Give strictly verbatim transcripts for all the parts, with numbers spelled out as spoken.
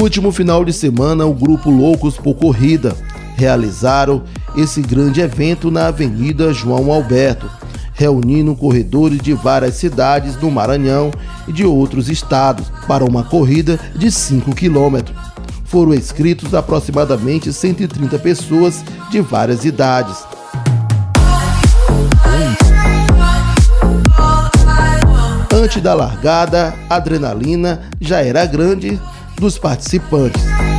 último final de semana, o grupo Loucos por Corrida realizaram esse grande evento na Avenida João Alberto, reunindo corredores de várias cidades do Maranhão e de outros estados para uma corrida de cinco quilômetros. Foram inscritos aproximadamente cento e trinta pessoas de várias idades. Antes da largada, a adrenalina já era grande dos participantes.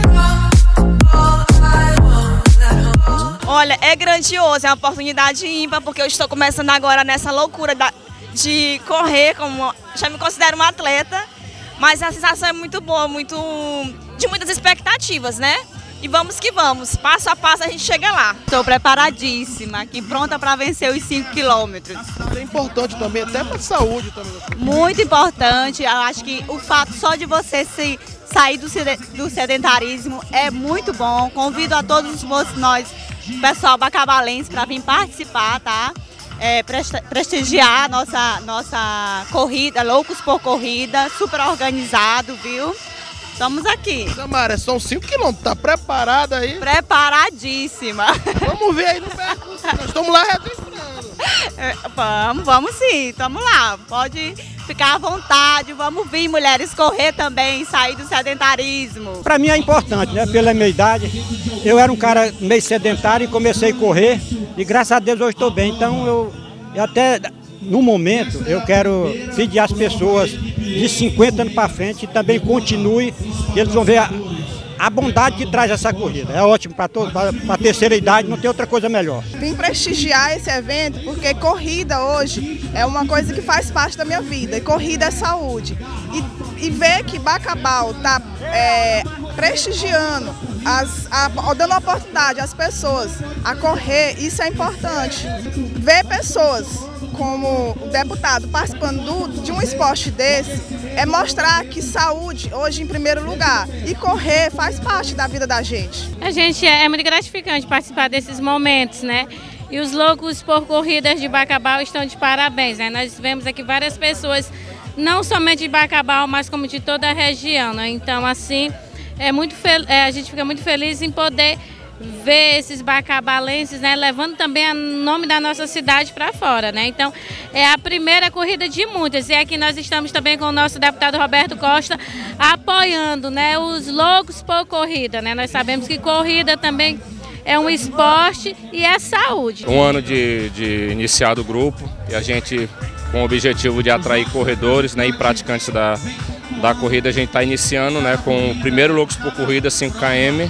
Olha, é grandioso, é uma oportunidade ímpar, porque eu estou começando agora nessa loucura da, de correr, como já me considero uma atleta, mas a sensação é muito boa, muito, de muitas expectativas, né? E vamos que vamos, passo a passo a gente chega lá. Estou preparadíssima, aqui pronta para vencer os cinco quilômetros. É importante também, até para a saúde também. Muito importante, eu acho que o fato só de você se sair do, do sedentarismo é muito bom. Convido a todos nós, pessoal bacabalense, para vir participar, tá? É, prestigiar nossa, nossa corrida, Loucos por Corrida, super organizado, viu? Estamos aqui. Samara, são cinco quilômetros, tá preparada aí? Preparadíssima. Vamos ver aí no percurso, nós estamos lá registrando. É, vamos, vamos sim, estamos lá. Pode ficar à vontade, vamos vir, mulheres, correr também, sair do sedentarismo. Para mim é importante, né? Pela minha idade, eu era um cara meio sedentário e comecei a correr e graças a Deus hoje estou bem. Então eu, eu até, no momento, eu quero pedir às pessoas de cinquenta anos para frente e também continue, eles vão ver a, a bondade que traz essa corrida. É ótimo para a terceira idade, não tem outra coisa melhor. Vim prestigiar esse evento porque corrida hoje é uma coisa que faz parte da minha vida, e corrida é saúde. E, e ver que Bacabal está é, prestigiando, as, a, dando oportunidade às pessoas a correr, isso é importante. Ver pessoas como o deputado participando do, de um esporte desse é mostrar que saúde hoje em primeiro lugar, e correr faz parte da vida da gente. A gente é, é muito gratificante participar desses momentos, né? E os Loucos por Corridas de Bacabal estão de parabéns, né? Nós vemos aqui várias pessoas, não somente de Bacabal, mas como de toda a região, né? Então, assim, é muito é, a gente fica muito feliz em poder ver esses bacabalenses, né, levando também o nome da nossa cidade para fora, né? Então, é a primeira corrida de muitas. E aqui nós estamos também com o nosso deputado Roberto Costa apoiando, né, os Loucos por Corrida, né? Nós sabemos que corrida também é um esporte e é saúde. Um ano de, de iniciado o grupo e a gente, com o objetivo de atrair corredores, né, e praticantes da, da corrida, a gente está iniciando, né, com o primeiro Loucos por Corrida cinco quilômetros.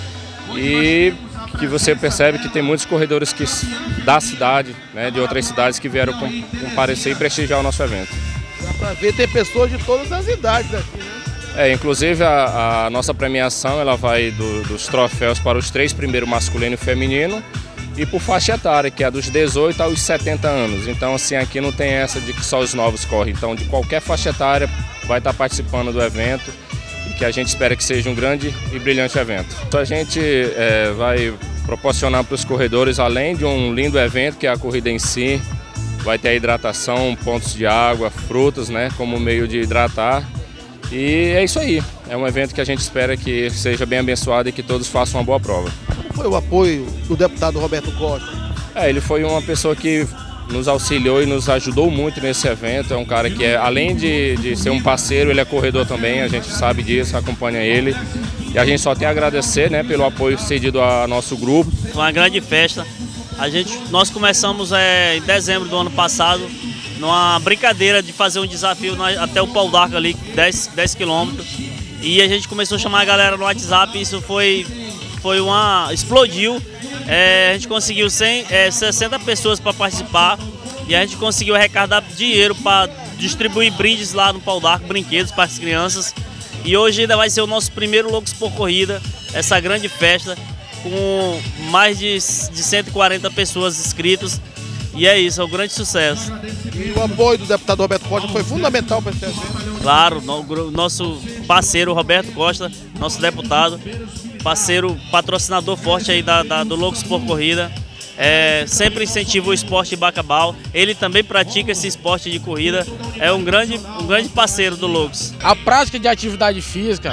E que você percebe que tem muitos corredores que, da cidade, né, de outras cidades que vieram comparecer e prestigiar o nosso evento. Dá para ver, tem pessoas de todas as idades aqui, né? É, inclusive a, a nossa premiação ela vai do, dos troféus para os três primeiros, masculino e feminino, e por faixa etária, que é dos dezoito aos setenta anos. Então, assim, aqui não tem essa de que só os novos correm. Então, de qualquer faixa etária vai estar participando do evento, que a gente espera que seja um grande e brilhante evento. Então a gente é, vai proporcionar para os corredores, além de um lindo evento, que é a corrida em si, vai ter a hidratação, pontos de água, frutas, né, como meio de hidratar. E é isso aí, é um evento que a gente espera que seja bem abençoado e que todos façam uma boa prova. Como foi o apoio do deputado Roberto Costa? É, ele foi uma pessoa que nos auxiliou e nos ajudou muito nesse evento. É um cara que, é, além de, de ser um parceiro, ele é corredor também, a gente sabe disso, acompanha ele. E a gente só tem a agradecer, né, pelo apoio cedido ao nosso grupo. Foi uma grande festa. A gente, nós começamos é, em dezembro do ano passado, numa brincadeira de fazer um desafio na, até o Pau d'Arco ali, dez quilômetros. E a gente começou a chamar a galera no WhatsApp, e isso foi, foi uma... explodiu. É, a gente conseguiu cem, é, sessenta pessoas para participar e a gente conseguiu arrecadar dinheiro para distribuir brindes lá no Pau d'Arco, brinquedos para as crianças. E hoje ainda vai ser o nosso primeiro Loucos por Corrida, essa grande festa com mais de, de cento e quarenta pessoas inscritas. E é isso, é um grande sucesso. E o apoio do deputado Roberto Costa foi fundamental para esse evento? Claro, no, nosso parceiro Roberto Costa, nosso deputado, parceiro, patrocinador forte aí da, da, do Loucos por Corrida, é, sempre incentiva o esporte de Bacabal. Ele também pratica esse esporte de corrida, é um grande, um grande parceiro do Loucos. A prática de atividade física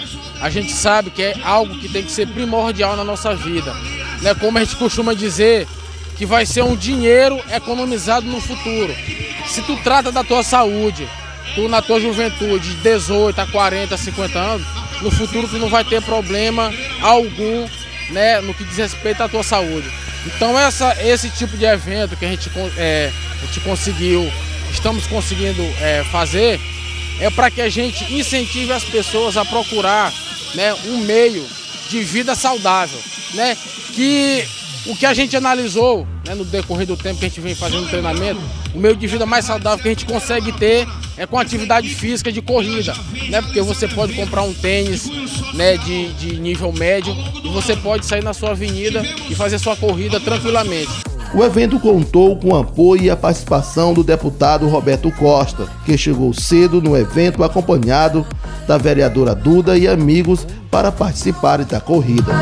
a gente sabe que é algo que tem que ser primordial na nossa vida, né? Como a gente costuma dizer, que vai ser um dinheiro economizado no futuro. Se tu trata da tua saúde, tu na tua juventude, de dezoito a quarenta, cinquenta anos, no futuro tu não vai ter problema algum, né, no que diz respeito à tua saúde. Então essa, esse tipo de evento que a gente, é, a gente conseguiu, estamos conseguindo é, fazer, é para que a gente incentive as pessoas a procurar, né, um meio de vida saudável, né, que o que a gente analisou, né, no decorrer do tempo que a gente vem fazendo treinamento, o meio de vida mais saudável que a gente consegue ter é com atividade física de corrida, né, porque você pode comprar um tênis, né, de, de nível médio e você pode sair na sua avenida e fazer sua corrida tranquilamente. O evento contou com o apoio e a participação do deputado Roberto Costa, que chegou cedo no evento acompanhado da vereadora Duda e amigos para participarem da corrida.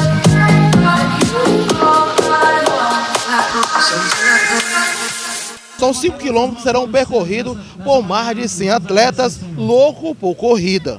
São cinco quilômetros que serão percorridos por mais de cem atletas loucos por corrida.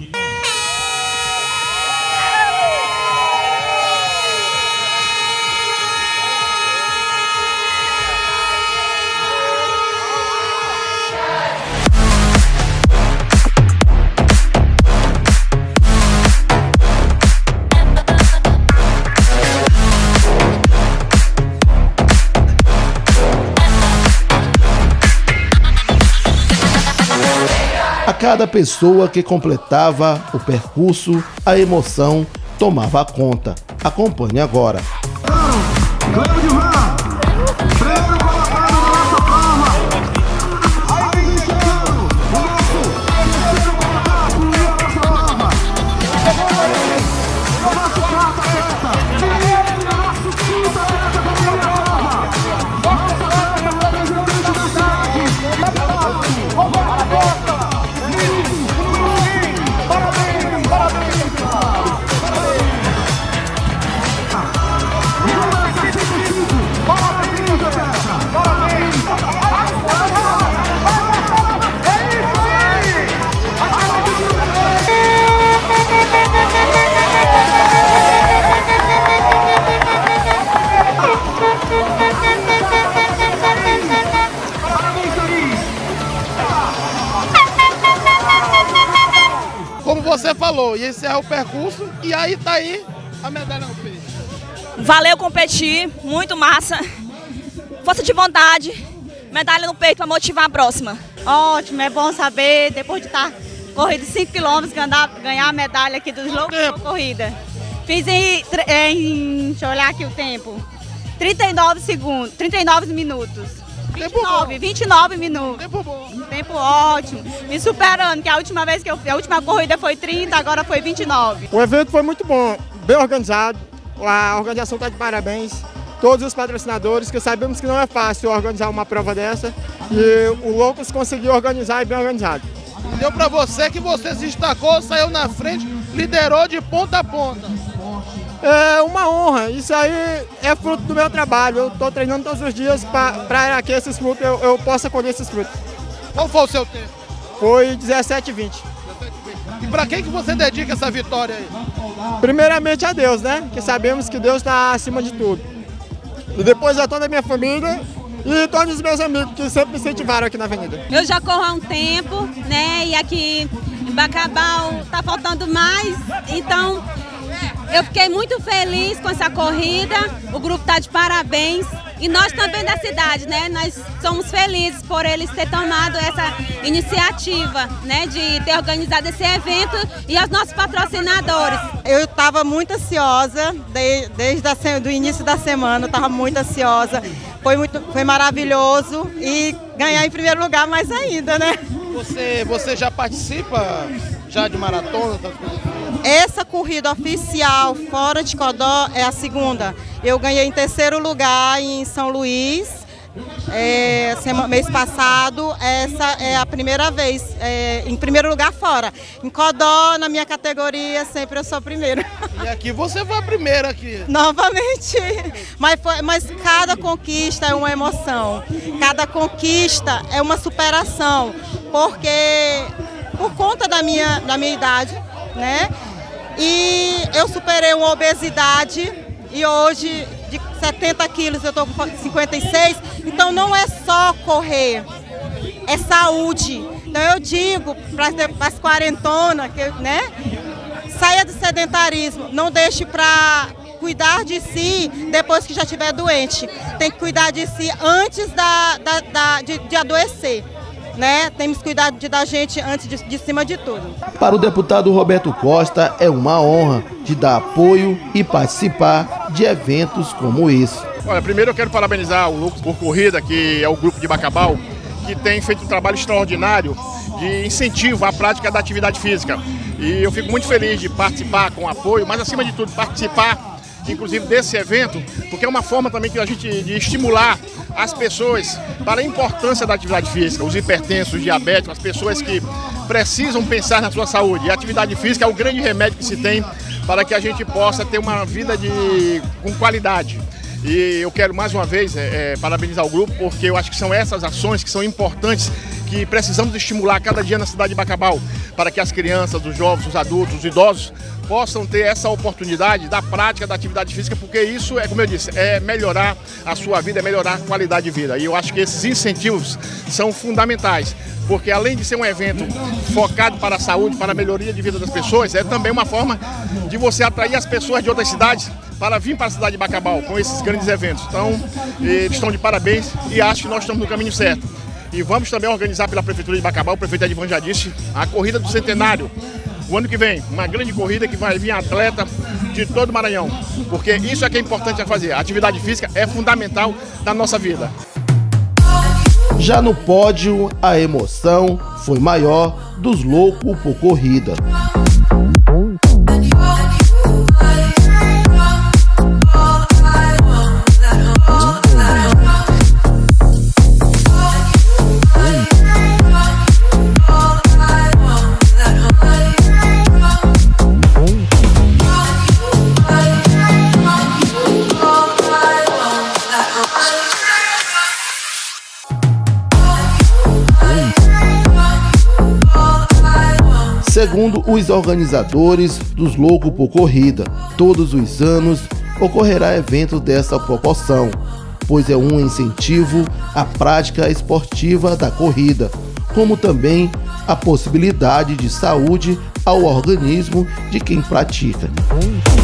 A cada pessoa que completava o percurso, a emoção tomava conta. Acompanhe agora. Como você falou, e esse é o percurso, e aí tá aí a medalha no peito. Valeu competir, muito massa. Força de vontade, medalha no peito para motivar a próxima. Ótimo, é bom saber, depois de estar corrido cinco quilômetros, ganhar a medalha aqui dos loucos por corrida. Fiz em, em, deixa eu olhar aqui o tempo, trinta e nove segundos, trinta e nove minutos. vinte e nove, vinte e nove minutos. Tempo bom. Tempo ótimo. Me superando, que a última vez que eu a última corrida foi trinta, agora foi vinte e nove. O evento foi muito bom, bem organizado. A organização está de parabéns. Todos os patrocinadores, que sabemos que não é fácil organizar uma prova dessa. E o Loucos conseguiu organizar e bem organizado. Deu para você que você se destacou, saiu na frente, liderou de ponta a ponta. É uma honra, isso aí é fruto do meu trabalho. Eu estou treinando todos os dias para que esses frutos, eu, eu possa colher esses frutos. Qual foi o seu tempo? Foi dezessete e vinte. E para quem que você dedica essa vitória aí? Primeiramente a Deus, né? Que sabemos que Deus está acima de tudo. E depois a toda a minha família e todos os meus amigos que sempre me incentivaram aqui na avenida. Eu já corro há um tempo, né? E aqui em Bacabal está faltando mais, então eu fiquei muito feliz com essa corrida, o grupo está de parabéns e nós também da cidade, né? Nós somos felizes por eles ter tomado essa iniciativa, né? De ter organizado esse evento e aos nossos patrocinadores. Eu estava muito ansiosa, de, desde o início da semana, eu estava muito ansiosa, foi, muito, foi maravilhoso e ganhar em primeiro lugar mais ainda, né? Você, você já participa já de maratona? Essa corrida oficial fora de Codó é a segunda. Eu ganhei em terceiro lugar em São Luís, é, mês passado. Essa é a primeira vez, é, em primeiro lugar fora. Em Codó, na minha categoria, sempre eu sou a primeira. E aqui você foi a primeira aqui. Novamente. Mas, foi, mas cada conquista é uma emoção. Cada conquista é uma superação. Porque, por conta da minha, da minha idade, né? E eu superei uma obesidade e hoje de setenta quilos eu estou com cinquenta e seis, então não é só correr, é saúde. Então eu digo para as quarentonas, né, saia do sedentarismo, não deixe para cuidar de si depois que já estiver doente. Tem que cuidar de si antes da, da, da, de, de adoecer. Né? Temos que cuidar de, da gente antes de, de cima de tudo. Para o deputado Roberto Costa, é uma honra de dar apoio e participar de eventos como esse. Olha, primeiro eu quero parabenizar o Loucos por Corrida, que é o grupo de Bacabal, que tem feito um trabalho extraordinário de incentivo à prática da atividade física. E eu fico muito feliz de participar com apoio, mas acima de tudo participar inclusive desse evento, porque é uma forma também que a gente de estimular as pessoas para a importância da atividade física, os hipertensos, os diabéticos, as pessoas que precisam pensar na sua saúde. E a atividade física é o grande remédio que se tem para que a gente possa ter uma vida de, com qualidade. E eu quero mais uma vez é, é, parabenizar o grupo, porque eu acho que são essas ações que são importantes, que precisamos estimular cada dia na cidade de Bacabal, para que as crianças, os jovens, os adultos, os idosos possam ter essa oportunidade da prática da atividade física, porque isso é, como eu disse, é melhorar a sua vida, é melhorar a qualidade de vida. E eu acho que esses incentivos são fundamentais, porque além de ser um evento focado para a saúde, para a melhoria de vida das pessoas, é também uma forma de você atrair as pessoas de outras cidades para vir para a cidade de Bacabal com esses grandes eventos. Então, eles estão de parabéns e acho que nós estamos no caminho certo. E vamos também organizar pela Prefeitura de Bacabal, o prefeito Edivan já disse, a Corrida do Centenário. O ano que vem, uma grande corrida que vai vir atleta de todo o Maranhão, porque isso é que é importante a fazer. A atividade física é fundamental na nossa vida. Já no pódio, a emoção foi maior dos Loucos por Corrida. Segundo os organizadores dos Loucos por Corrida, todos os anos ocorrerá evento dessa proporção, pois é um incentivo à prática esportiva da corrida, como também a possibilidade de saúde ao organismo de quem pratica.